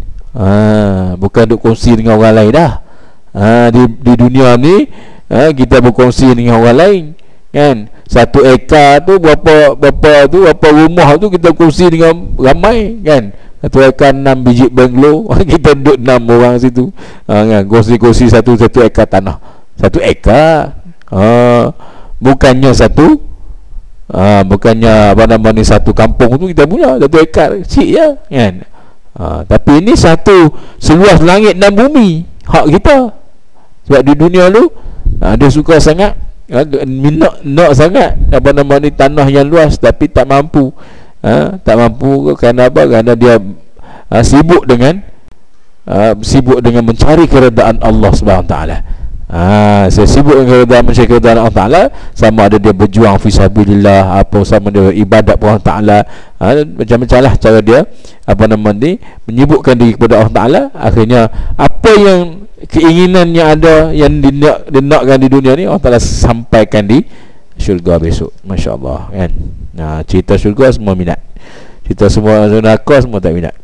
Ha, bukan duk kongsi dengan orang lain dah. Ha, di, di dunia ni ha, kita berkongsi dengan orang lain kan. Satu ekar tu berapa berapa tu berapa rumah tu kita kongsi dengan ramai kan. Satu ekar enam biji banglo kita duduk enam orang situ, ha, kan, kongsi-kongsi satu satu ekar tanah, satu ekar. Ha, bukannya satu ha, bukannya apa nama ni, satu kampung tu kita punya satu ekar kecil je kan. Ha, tapi ini satu seluas langit dan bumi, hak kita. Sebab di dunia tu ha, dia suka sangat, ha, nak, nak sangat apa nama ni, tanah yang luas, tapi tak mampu. Ha, tak mampu kerana apa? Kerana dia ha, sibuk dengan ha, sibuk dengan mencari keredaan Allah Subhanahu Wa Taala. Ha, saya sibuk dengan keredaan, mencari keredaan Allah Ta'ala, sama ada dia berjuang fisabilillah, apa sama dia ibadat Allah Ta'ala, ha, macam-macam lah cara dia apa nama ni, menyibukkan diri kepada Allah Ta'ala. Akhirnya apa yang keinginan yang ada, yang dinak, dinakkan di dunia ni, Allah Ta'ala sampaikan di syurga besok. Masya Allah kan. Nah, cerita syurga semua minat, cerita semua neraka semua tak minat.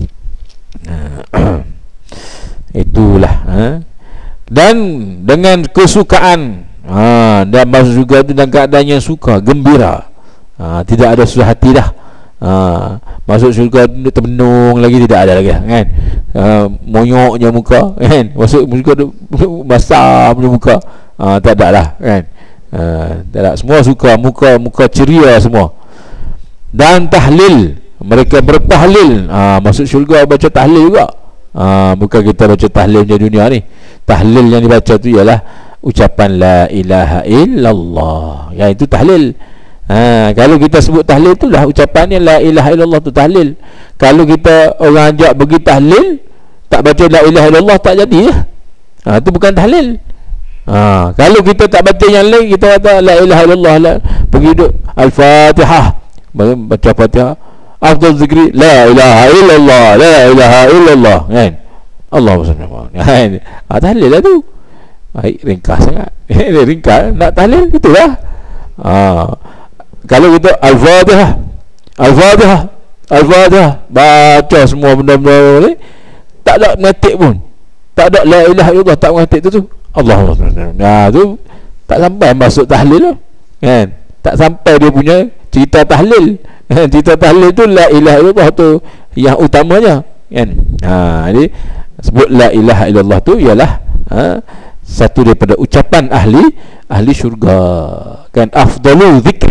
Nah, itulah ha. Dan dengan kesukaan, ha, dan masuk juga itu dalam keadaan yang suka, gembira, ha, tidak ada susah hati dah. Ha, masuk syurga tu termenung lagi, tidak ada lagi kan. Ha, monyoknya muka kan, masuk syurga tu basah punya muka, ha, tak ada lah kan. Ha, tak ada, semua suka, muka muka ceria semua. Dan tahlil, mereka bertahlil, ha, masuk syurga baca tahlil juga. Ha, bukan kita baca tahlil di dunia ni. Tahlil yang dibaca tu ialah ucapan la ilaha illallah, ya, itu tahlil. Ha, kalau kita sebut tahlil tu lah ucapannya la ilaha illallah tu tahlil. Kalau kita orang ajak pergi tahlil tak baca la ilaha illallah, tak jadi ya. Ha, tu bukan tahlil. Ha, kalau kita tak baca yang lain, kita kata la ilaha illallah, la, pergi duduk al-fatihah, baca fatihah, afdal zikri la ilaha illallah, la ilaha illallah kan. Allah subhanahu wa ta'ala. Ha, tahlil lah tu. Baik, ringkas sangat. Ringkas nak tahlil itulah. Ha, kalau kita al-fatihah, al-fatihah, al-fatihah, baca semua benda-benda ni, tak ada mengatik pun, tak ada la ilaha illallah, tak mengatik tu tu Allah subhanahu wa ta'ala. Nah, tu tak sampai masuk tahlil tu kan. Tak sampai dia punya cerita tahlil. Cerita tahlil tu la ilaha illallah tu yang utamanya kan. Ha, jadi sebut la ilaha illallah tu ialah ha, satu daripada ucapan ahli ahli syurga kan. Afdalu zikri,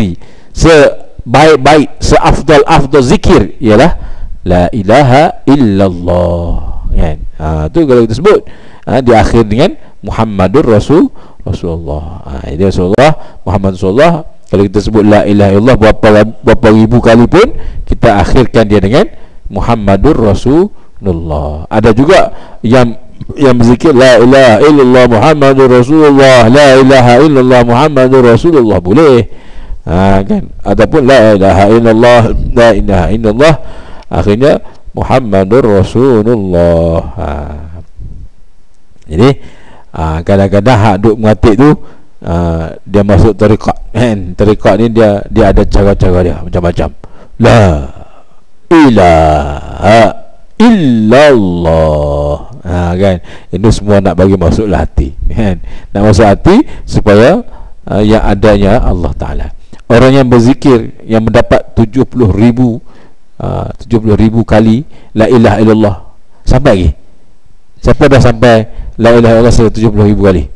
sebaik-baik, seafdal-afdal zikir ialah la ilaha illallah, kan? Ha, tu kalau kita sebut, ha, di akhir dengan Muhammadur Rasul Rasulullah. Ha, jadi Rasulullah, Muhammad Rasulullah, kalau kita sebut la ilaha illallah berapa berapa ribu kali pun kita akhirkan dia dengan Muhammadur Rasulullah. Ada juga yang yang berzikir la ilaha illallah Muhammadur Rasulullah, la ilaha illallah Muhammadur Rasulullah, boleh. Ha, kan? Ataupun la ilaha illallah, la ilaha illallah akhirnya Muhammadur Rasulullah. Ha. Jadi ha, kadang-kadang hak duk mengatik tu, ha, dia masuk tariqat, kan? Tariqat ni dia dia ada cara-cara dia macam-macam. La ilaha illallah, ha, kan? Itu semua nak bagi masuklah hati, kan? Nak masuk hati supaya uh, yang adanya Allah Ta'ala. Orang yang berzikir yang mendapat tujuh puluh ribu uh, tujuh puluh ribu kali la ilaha illallah, sampai lagi? Siapa dah sampai la ilaha illallah tujuh puluh ribu kali?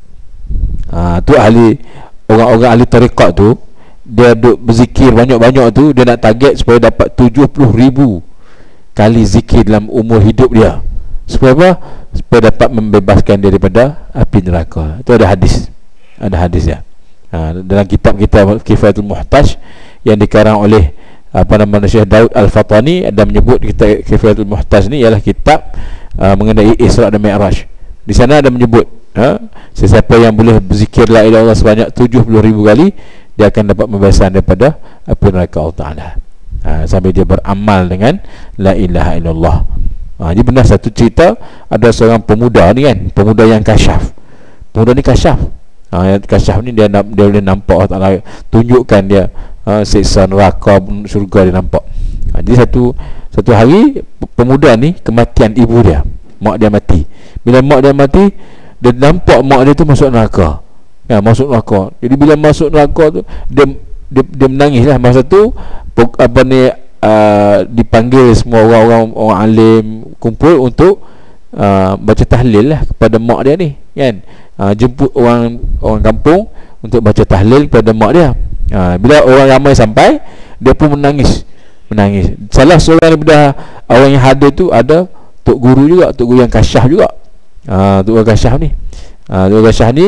Ha, tu ahli, orang-orang ahli tariqat tu, dia duk berzikir banyak-banyak tu, dia nak target supaya dapat tujuh puluh ribu kali zikir dalam umur hidup dia. Supaya apa? Supaya dapat membebaskan dia daripada api neraka. Itu ada hadis, ada hadis ya. Ha, dalam kitab kita Kifayatul Muhtaj yang dikarang oleh apa nama Syekh Daud Al-Fatani, ada menyebut kitab Kifayatul Muhtaj ni ialah kitab uh, mengenai Isra dan Mi'raj. Di sana ada menyebut, ha, sesiapa yang boleh berzikir la ilaha illallah sebanyak tujuh puluh ribu kali, dia akan dapat pembebasan daripada api neraka Allah Ta'ala. Ha, sampai dia beramal dengan la ilaha illallah. Ha, ini benar satu cerita, ada seorang pemuda ni, kan, pemuda yang kasyaf. Pemuda ni kasyaf. Ha, kasyaf ni dia, dia boleh nampak Allah Ta'ala tunjukkan dia, ha, siksa neraka, syurga dia nampak. Ha, jadi satu satu hari pemuda ni kematian ibu dia, mak dia mati. Bila mak dia mati, dia nampak mak dia tu masuk neraka, ya, masuk neraka. Jadi bila masuk neraka tu, dia dia, dia menangis lah. Masa tu apa ni, uh, dipanggil semua orang-orang, orang alim kumpul untuk uh, baca tahlil lah kepada mak dia ni, kan? Uh, jemput orang orang kampung untuk baca tahlil kepada mak dia. Uh, bila orang ramai sampai, dia pun menangis, menangis. Salah seorang daripada orang yang hadir tu ada tok guru juga, tok guru yang kasyaf juga. Uh, tok guru kasyaf ni, uh, tok guru kasyaf ni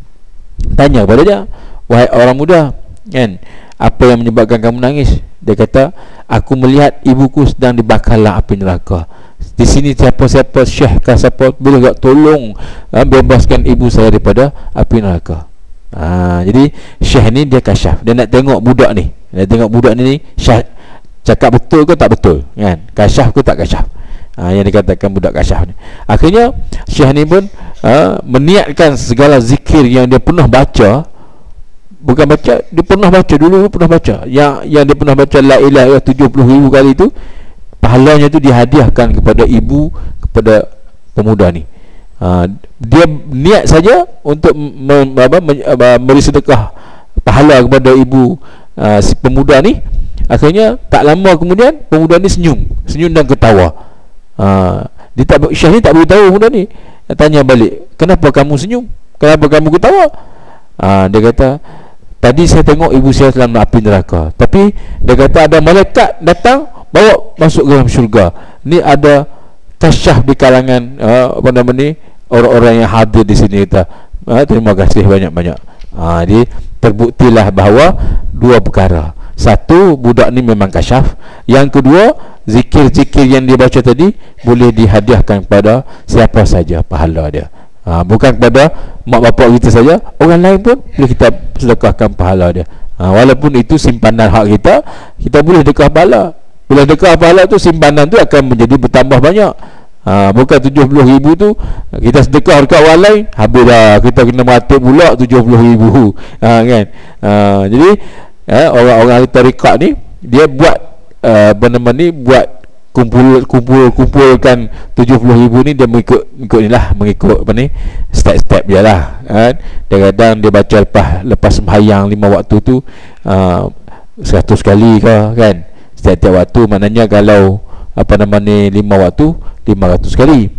tanya kepada dia, wahai orang muda, kan, apa yang menyebabkan kamu nangis? Dia kata, aku melihat ibuku sedang dibakar dalam api neraka. Di sini siapa-siapa, syekh kah siapa, boleh tak tolong ha, bebaskan ibu saya daripada api neraka. Ha, jadi syekh ni dia kasyaf, dia nak tengok budak ni, dia tengok budak ni, ni syekh cakap betul ke tak betul, kan? Kasyaf ke tak kasyaf. Ha, yang dikatakan budak kasyaf ni. Akhirnya syekh ni pun ha, meniatkan segala zikir yang dia pernah baca. Bukan baca, dia pernah baca dulu, pernah baca yang yang dia pernah baca la ilaha illallah tujuh puluh ribu kali tu, pahalanya tu dihadiahkan kepada ibu, kepada pemuda ni. Ha, dia niat saja untuk me, apa, me, beri sedekah pahala kepada ibu uh, si pemuda ni. Akhirnya tak lama kemudian pemuda ni senyum, senyum dan ketawa. Ha, dia tak, Syekh ni tak beritahu pemuda ni. Dia tanya balik, kenapa kamu senyum? Kenapa kamu ketawa? Ha, dia kata, tadi saya tengok ibu saya dalam api neraka, tapi dia kata ada malaikat datang bawa masuk ke dalam syurga. Ni ada kasyaf di kalangan uh, apa nama ni, orang-orang yang hadir di sini. Kita uh, terima kasih banyak-banyak. Ha, jadi terbuktilah bahawa dua perkara. Satu, budak ni memang kasyaf. Yang kedua, zikir-zikir yang dia baca tadi boleh dihadiahkan kepada siapa saja pahala dia. Ha, bukan kepada mak bapak kita saja, orang lain pun boleh kita sedekahkan pahala dia. Ha, walaupun itu simpanan hak kita, kita boleh sedekah pahala. Bila sedekah pahala tu, simpanan tu akan menjadi bertambah banyak. Ha, bukan tujuh puluh ribu tu kita sedekah dekat orang lain, habis dah kita kena mati pula tujuh puluh ribu. Ha, kan? Ha, jadi eh, orang-orang ahli tarikat ni, dia buat uh, apa nama ni, buat kumpul kumpul kumpulkan tujuh puluh ribu ni, dia mengikut mengikut inilah, mengikut apa ni, step-step dia lah, kan. Dia kadang dia baca lepas lepas sembahyang lima waktu tu uh, seratus kali ke, kan, setiap waktu. Maknanya kalau apa nama ni, lima waktu lima ratus kali.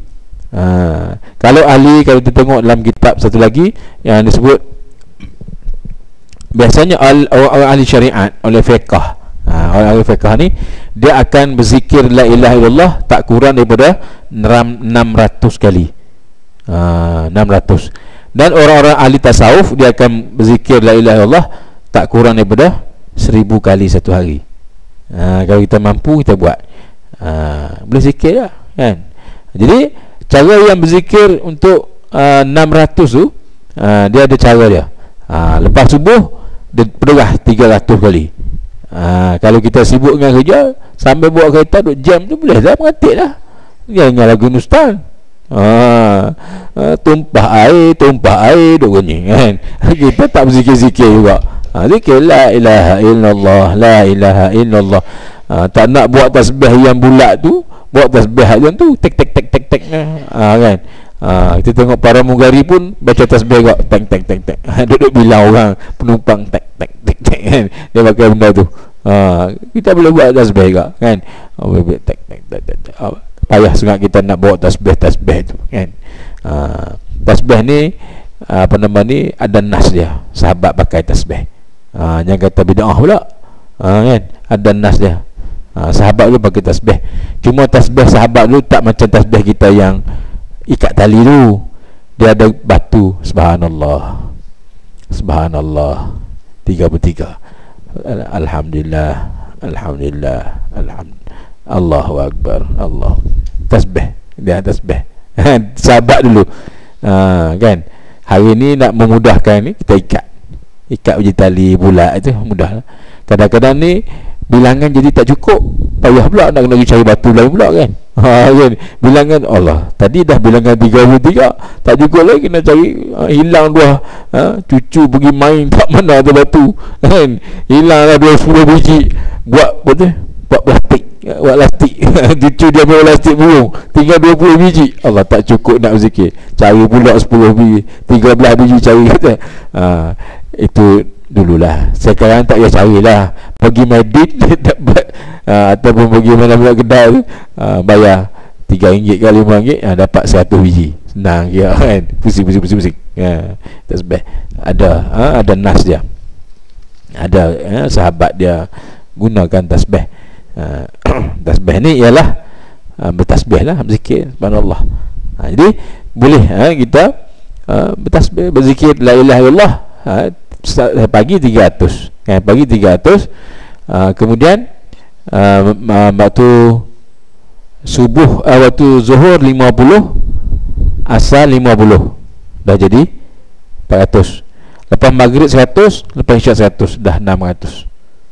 Uh, kalau ahli, kalau kita tengok dalam kitab satu lagi yang disebut biasanya orang ahli syariat, oleh fiqh, ha, orang ahli fiqh ni dia akan berzikir la ilaha illallah tak kurang daripada enam ratus kali, ha, enam ratus. Dan orang-orang ahli tasawuf dia akan berzikir la ilaha illallah tak kurang daripada seribu kali satu hari. Ha, kalau kita mampu kita buat, ha, boleh zikir lah kan. Jadi cara yang berzikir untuk uh, enam ratus tu, uh, dia ada cara dia. uh, Lepas subuh dia perderah tiga ratus kali. uh, Kalau kita sibuk dengan kerja sambil bawa kereta duk jam tu, boleh dah mengatik lah. Jangan lagu Nustan, uh, uh, tumpah air, tumpah air duk bunyi kan. Kita tak berzikir-zikir juga. uh, Zikir la ilaha illallah, la ilaha illallah. uh, Tak nak buat tasbih yang bulat tu, buat tasbih yang tu tek tek tek tek tek, uh, kan. Ha, kita tengok para mugari pun baca tasbih kok, tek tek tek tek. Duduk bilang orang penumpang tek tek tek tek kan. Dia pakai benda tu. Ha, kita boleh buat tasbih kok kan. Oh, tek tek tek tek. Oh, payah sangat kita nak bawa tasbih-tasbih tu kan. Ha, tasbih ni apa nama ni, ada nas dia. Sahabat pakai tasbih. Ha, jangan kata bid'ah pula. Ha, kan? Ada nas dia. Ha, sahabat dulu pakai tasbih. Cuma tasbih sahabat dulu tak macam tasbih kita yang ikat tali tu. Dia ada batu. Subhanallah, Subhanallah tiga puluh tiga. Alhamdulillah, Alhamdulillah, Alhamdulillah, Allahu Akbar, Allah. Tasbih. Dia tasbih. Sahabat dulu, ha, kan. Hari ni nak memudahkan ni, kita ikat Ikat uji tali bulat tu mudah. Kadang-kadang ni bilangan jadi tak cukup, payah pula nak kena cari batu lain pula kan. Ha, kan? Bilangan Allah tadi dah bilangan tiga puluh tiga, tak cukup lagi kena cari, ha, hilang dua, ha, cucu pergi main tak mana ada batu kan, hilang lah dua puluh biji, buat betul buat plastik, buat plastik. Cucu dia bawa plastik burung, tinggal dua puluh biji. Allah tak cukup nak berzikir, cari pula sepuluh biji, tiga belas biji cari kata. Ha, itu dululah. Sekarang tak payah carilah, pergi Madin dapat, uh, ataupun pergi mana-mana kedai tu, uh, bayar tiga ringgit ke lima ringgit, uh, dapat seratus biji. Senang kira kan. Pusing pusing pusing pusing. Ha, tasbih ada, uh, ada nas dia. Ada, uh, sahabat dia gunakan tasbih. Uh, tasbih ni ialah uh, bertasbih lah, berzikir subhanallah. Uh, jadi boleh, uh, kita uh, bertasbih, berzikir la ilaha illallah, uh, pagi tiga ratus kan, pagi tiga ratus. uh, kemudian uh, waktu subuh, uh, waktu zuhur lima puluh, asar lima puluh, dah jadi empat ratus. Lepas maghrib seratus, lepas isyak seratus, dah enam ratus.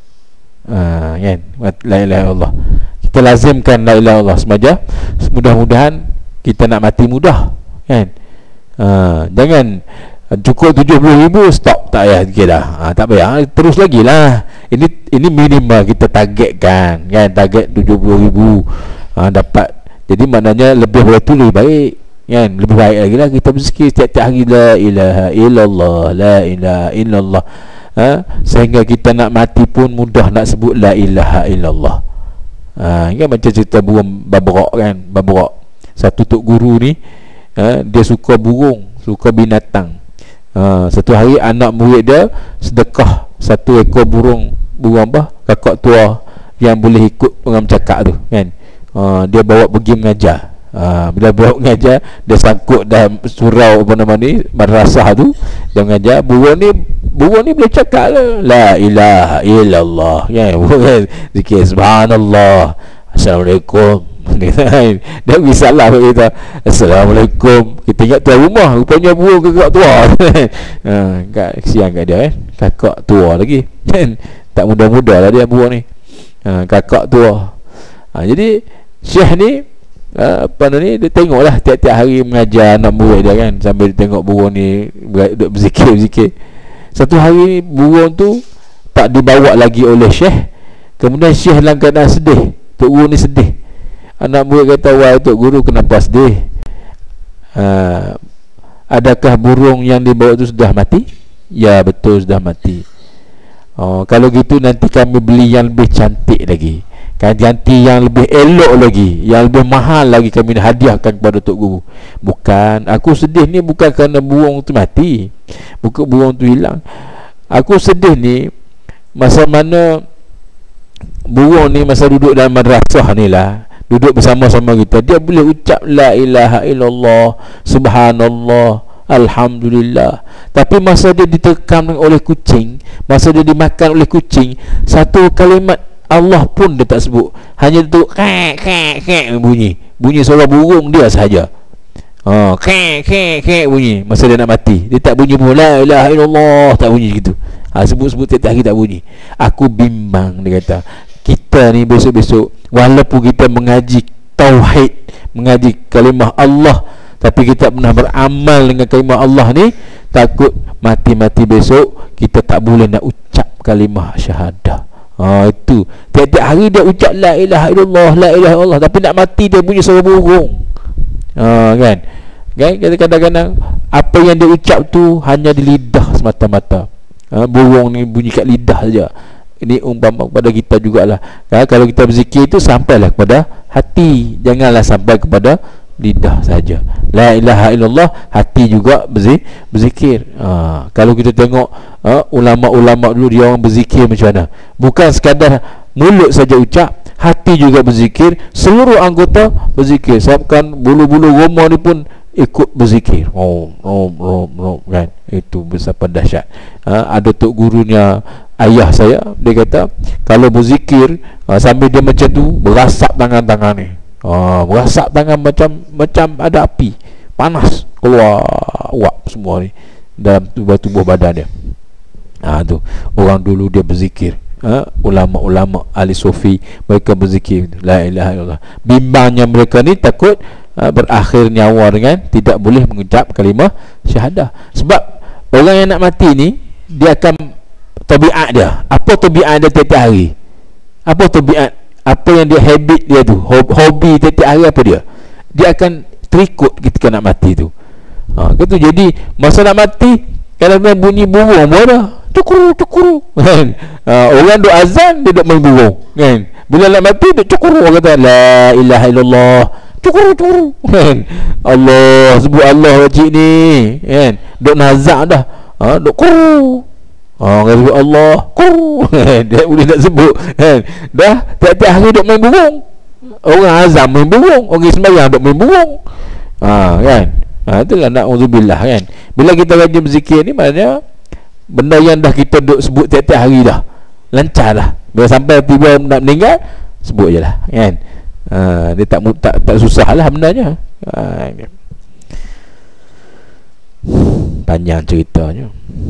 uh, kan, la ilaha illallah. Kita lazimkan la ilaha illallah semaja, mudah-mudahan kita nak mati mudah kan. uh, Jangan cukup tujuh puluh ribu stop, tak payah sikit dah, ha, tak payah, terus lagi lah. Ini ini minimal kita targetkan kan, target tujuh puluh ribu, ha, dapat. Jadi maknanya lebih dari itu lebih baik kan, lebih baik lagi lah kita berzikir setiap-tiap hari la ilaha illallah, la ilaha illallah, ha, sehingga kita nak mati pun mudah nak sebut la ilaha illallah. Ha, kan macam cerita burung babrak kan, babrak. Satu tok guru ni, ha, dia suka burung, suka binatang. Ha, satu hari anak murid dia sedekah satu ekor burung, burung apa, kakak tua yang boleh ikut orang bercakap tu kan. Ha, dia bawa pergi mengajar. Ha, bila bawa mengajar, dia sangkut dalam surau apa nama ni, madrasah tu, dia mengajar. Burung ni, burung ni boleh cakap lah, la ilaha illallah kan, kan? Zikir subhanallah, assalamualaikum. Dia pergi salah kita, assalamualaikum. Kita ingat tuan rumah, rupanya burung kakak tua. Ha, kesian kat dia kan, kakak tua lagi kan, tak muda-muda lah dia burung ni, ha, kakak tua. Ha, jadi Syekh ni, ha, apa ni, dia tengok lah tiap-tiap hari mengajar anak murid dia kan, sambil dia tengok burung ni berzikir-berzikir. Satu hari burung tu tak dibawa lagi oleh Syekh. Kemudian Syekh dalam keadaan sedih, Tok Guru ni sedih. Anak murid kata, wahai Tok Guru, kenapa sedih? Uh, adakah burung yang dibawa itu sudah mati? Ya, betul, sudah mati. Oh, kalau gitu nanti kami beli yang lebih cantik lagi, kan, ganti yang lebih elok lagi, yang lebih mahal lagi, kami hadiahkan kepada Tok Guru. Bukan, aku sedih ni bukan kerana burung tu mati, bukan burung tu hilang. Aku sedih ni masa mana burung ni masa duduk dalam madrasah ni lah, duduk bersama-sama kita, dia boleh ucap la ilaha illallah, subhanallah, alhamdulillah. Tapi masa dia diterkam oleh kucing, masa dia dimakan oleh kucing, satu kalimat Allah pun dia tak sebut. Hanya tu kek kek kek bunyi, bunyi suara burung dia sahaja. Ha, kek kek kek bunyi masa dia nak mati. Dia tak bunyi pun la ilaha illallah, tak bunyi gitu. Ha, sebut-sebut tiap-tiap hari tak bunyi. Aku bimbang, dia kata. Kita ni besok-besok walaupun kita mengaji tauhid, mengaji kalimah Allah, tapi kita pernah beramal dengan kalimah Allah ni, takut mati-mati besok kita tak boleh nak ucap kalimah syahadah. Ha, itu tiap-tiap hari dia ucap la ilaha illallah, la ilaha illallah, tapi nak mati dia bunyi suara burung. Ha, kan? Kan? Kadang-kadang apa yang dia ucap tu hanya di lidah semata-mata. Ha, burung ni bunyi kat lidah saja. Ini umpama kepada kita jugalah. Ha, kalau kita berzikir itu sampailah kepada hati, janganlah sampai kepada lidah saja. La ilaha illallah, hati juga berzi, berzikir. Ha, kalau kita tengok ha, ulama-ulama dulu, dia orang berzikir macam mana? Bukan sekadar mulut saja ucap, hati juga berzikir, seluruh anggota berzikir. Sebabkan bulu-bulu roma ni pun ikut berzikir. Rom rom rom rom, kan? Itu betapa dahsyat. Ha, ada tok gurunya ayah saya, dia kata kalau berzikir ha, sambil dia macam tu berasap tangan-tangan ni. Ha, berasap tangan macam macam ada api panas keluar uap semua ni dalam tubuh-tubuh badan dia. Ha, tu orang dulu dia berzikir. Ha, ulama-ulama ahli sufi mereka berzikir la ilaha illallah. Bimbangnya mereka ni takut ha, berakhir nyawa dengan tidak boleh mengucap kalimah syahadah. Sebab orang yang nak mati ni, dia akan tabiat dia. Apa tabiat dia tiap-tiap hari? Apa tabiat, apa yang dia habit dia tu, hobi tiap-tiap hari apa dia? Dia akan terikut ketika nak mati tu. Ha, gitu. Jadi masa nak mati kadang-kadang bunyi burung pun ada, cukuru cukuru, kan? Ha, orang duk azan, dia duk main burung, kan? Bila nak mati duk cukuru, orang kata la ilaha illallah, cukuru cukuru, kan? Allah, sebut Allah wajib ni, kan? Duk nazak dah, ha, duk kuru. Oh, orang sebut Allah, kuru. Dia boleh nak sebut, kan? Dah tiap-tiap hari duk main burung. Orang azam main burung, orang sembahyang duk main burung. Ha, kan? Ha, itulah na'udzubillah, kan? Bila kita rajin berzikir ni, maknanya benda yang dah kita duk sebut tiap-tiap hari dah lancar dah. Bila sampai tiba nak meninggal, sebut je lah, kan? Ha, dia tak, tak tak susah lah bendanya. Ha, panjang ceritanya.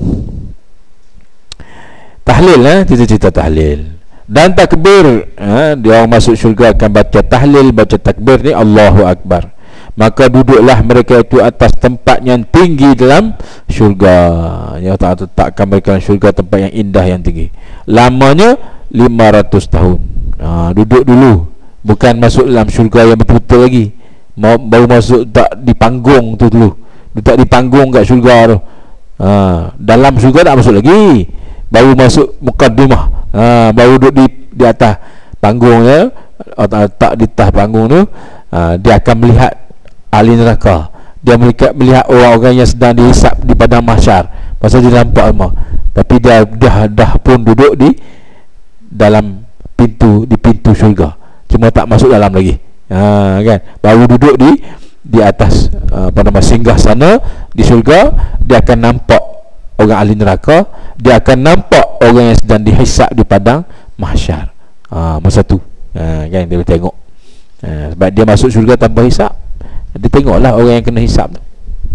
Tahlil, ha? Cerita-cerita tahlil dan takbir. Ha? Dia orang masuk syurga akan baca tahlil, baca takbir ni Allahu Akbar. Maka duduklah mereka itu atas tempat yang tinggi dalam syurga. Ya Allah letakkan mereka dalam syurga, tempat yang indah yang tinggi. Lamanya lima ratus tahun. Ha, duduk dulu, bukan masuk dalam syurga yang betul-betul lagi. Mau, baru masuk tak di panggung tu dulu. Tak di panggung kat syurga tu. Ha, dalam syurga tak masuk lagi. Baru masuk mukaddimah. Ha, baru duduk di di atas panggung ya. Tak di atas panggung tu. Ha, dia akan melihat ahli neraka. Dia melihat, melihat orang-orang yang sedang dihisap di padang mahsyar. Pasal dia nampak semua. Tapi dia dah, dah pun duduk di dalam pintu, di pintu syurga. Cuma tak masuk dalam lagi. Ha, kan? Baru duduk di di atas uh, pada singgah sana di syurga. Dia akan nampak orang ahli neraka. Dia akan nampak orang yang sedang dihisap di padang mahsyar. Ha, masa tu ha, kan dia boleh tengok. Ha, sebab dia masuk syurga tanpa hisap, dia tengoklah orang yang kena hisap tu.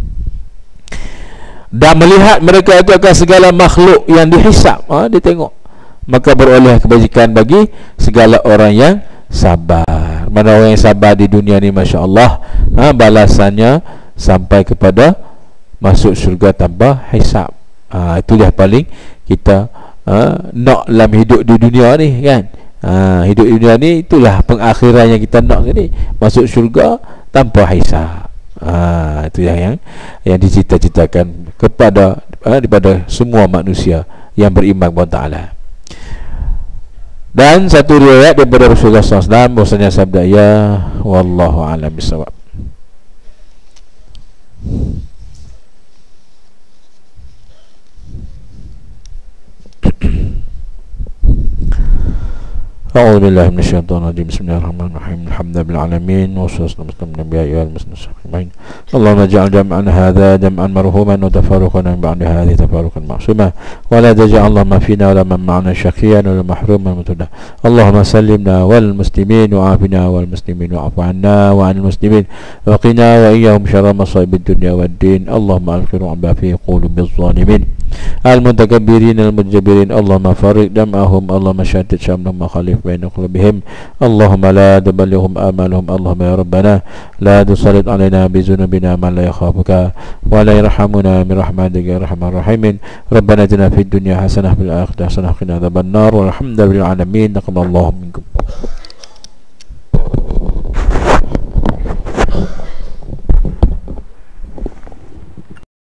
Dan melihat mereka itu akan segala makhluk yang dihisap. Ha, dia tengok. Maka beroleh kebajikan bagi segala orang yang sabar. Mana orang yang sabar di dunia ni, Masya Allah, ha, balasannya sampai kepada masuk syurga tanpa hisap. Ha, itu dah paling kita ha, nak dalam hidup di dunia ni, kan? Ha, hidup di dunia ni itulah pengakhiran yang kita nak tadi, masuk syurga tanpa hisab. Ha, itu yang yang, yang dicita-citakan kepada ha, daripada semua manusia yang beriman kepada Ta'ala. Dan satu riwayat daripada Rasulullah sallallahu alaihi wasallam bahwasanya sabda, ya wallahu a'lam bissawab. أعوذ بالله من الشيطان الرجيم بسم الله الرحمن الرحيم الحمد لله بالعالمين والصلاة والسلام على الأنبياء والمرسلين اللهم اجعل جمعنا هذا جمعا مرحوما وتفرقنا من بعد هذه تفرقا معصوما ولا تجعل اللهم فينا ولا من معنا شقيا ولا محروما متنا اللهم سلمنا والمسلمين وعافنا والمسلمين واعف عنا وعن المسلمين وقنا وإياهم شر مصائب الدنيا والدين اللهم ألقِ الرعب في قلوب الظالمين المتكبرين المتجبرين اللهم فرق دمعهم اللهم شتت شملهم وخالف بين قلوبهم اللهم لا تبلغهم آمالهم اللهم يا ربنا لا تسلط علينا بذنوبنا من لا يخافك ولا يرحمنا من رحمتك يا أرحم الراحمين ربنا اتنا في الدنيا حسنة وفي الآخرة حسنة وقنا عذاب النار والحمد لله العالمين تقبل الله منكم.